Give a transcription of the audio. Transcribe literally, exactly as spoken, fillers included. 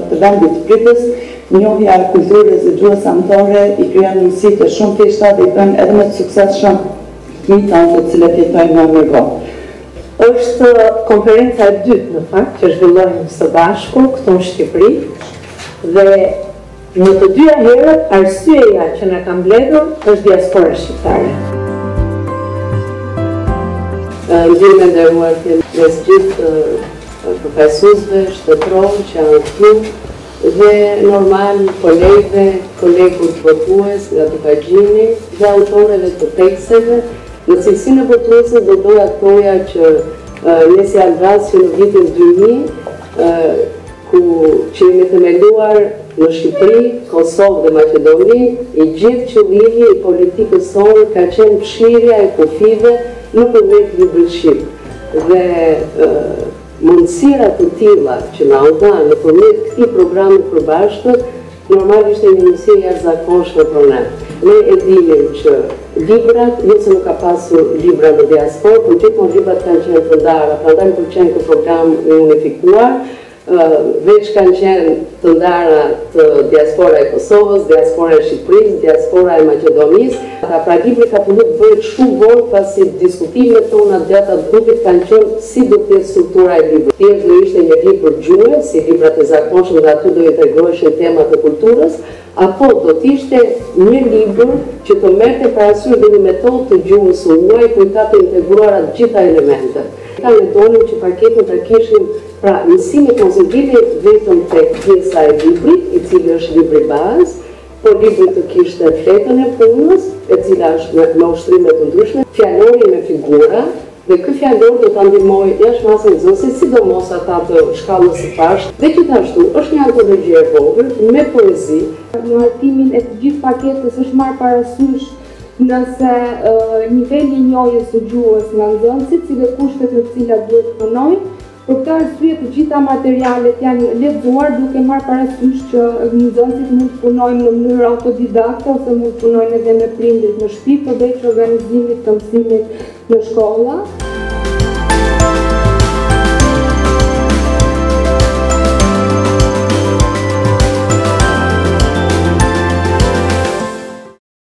të vendit pritës, njohja e kulturës dhe gjuhës anëtare i kryen mundësi të shumë fishta dhe i bën edhe më të suksesshëm fëmijët tanë të cilët jetojnë në Amerikë. Është konferenca e dytë në fakt që zhvillohemi së bashku këtu në Shqipëri dhe në të dyja herët arsyeja që na ka mbledhur është diaspora shqiptare. Ndjen me nderuar të mes gjithë profesorëve, shtetërorë që janë këtu dhe normal kolegëve, kolegut votues nga Tufagjini dhe autorëve të teksteve. Në cilësinë e votuesës do doja të thoja që ne si Albaz që në vitin dy mijë, ku që jemi themeluar në Shqipëri, Kosovë dhe Maqedoni, i gjithë qëllimi i politikës sonë ka qenë fshirja e kufive nëpërmjet librit shqip. Dhe mundësira të tilla që na u dhanë nëpërmjet këtij programi të përbashkët, normalisht e një mundësi e jashtëzakonshme për ne. Ne e dinim që librat, jo se nuk ka pasur libra në diasporë, por gjithmonë librat kanë qenë të ndara, prandaj kur qenë këtë program i unifikuar, veç kanë qenë të ndara të diaspora e Kosovës, diaspora e Shqipërisë, diaspora e Maqedonisë. Pra libri ka punu të bëhet shumë vonë pasi diskutimet tona gjata të grupit kanë qenë si do të jetë struktura e librit. Thjesht do ishte një libër gjuhë, si librat e zakonshëm dhe aty do integroheshin temat e kulturës, apo do të ishte një libër që të merrte parasysh dhe një metodë të gjuhës së huaj ku ka të integruara të gjitha elementet. Ka ne donim që paketën ta kishim pra mësimi konsiderimi vetëm tek pjesa e librit, i cili është libri bazë, por libri të kishte fletën e punës, e cila është me ushtrime të ndryshme, fjalori me figura, dhe ky fjalor do ta ndihmojë jashtëmasën e nxënësit, sidomos ata të shkallës së parë, dhe gjithashtu është një antologji e vogël me poezi. Në hartimin e të gjithë paketës është marrë parasysh nëse uh, niveli i njohjes së gjuhës nga nxënësit, si dhe kushtet në të cilat duhet të punojnë. Për këtë arsye të gjitha materialet janë lexuar duke marrë parasysh që nxënësit mund të punojnë në mënyrë autodidakte ose mund të punojnë edhe me prindrit në shtëpi përveç organizimit të mësimit në shkolla.